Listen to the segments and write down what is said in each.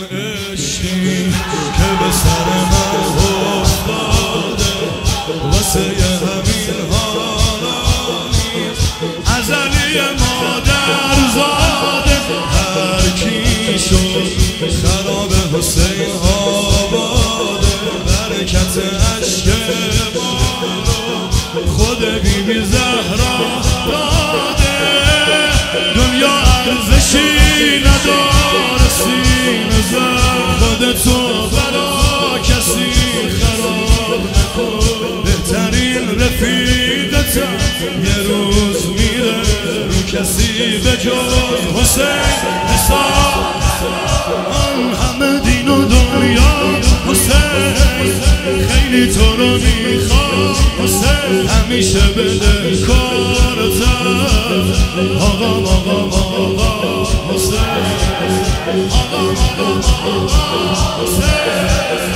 عشقی که به سر من افتاده واسه همین حالا نیست ازلی مادر زاده هر کی شد خراب حسین آباده برکت عشق ما رو خود بی بی زهرا داده دنیا ارزشی نداره سینه زن خودتو برا کسی خراب نکن بهترین رفیقتم یه روز میره رو کسی به جز حسین حساب من همه دین و دنیا حسین خیلی تو رو میخوام حسین همیشه بده کارتم آقام آقام آقا حسین آقام آقام آقا حسین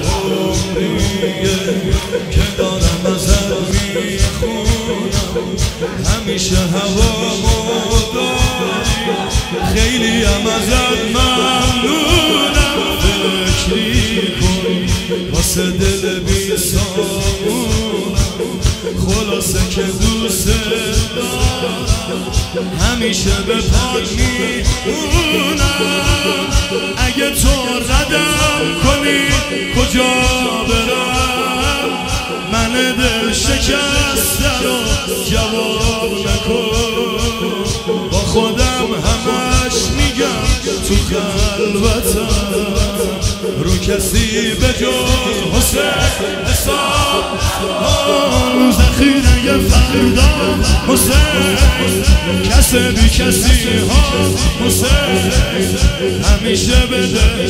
عمریه که دارم ازت میخونم همیشه هوامو داری خیلی هم ازت ممنونم فکری کن واسه دل بی سامونم خلاصه که دوست دارم همیشه به پاک میمونم اگه تو ردم کنی کجا برم من دل شکسته رو جواب نکن با خودم همش میگم تو خلوتم رو کسی به جز حسین حساب آن ذخیره فردا حسین کس بی کسی ها حسین همیشه بده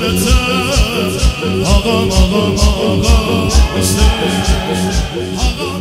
کارتم آقام آقام آقا حسین آقا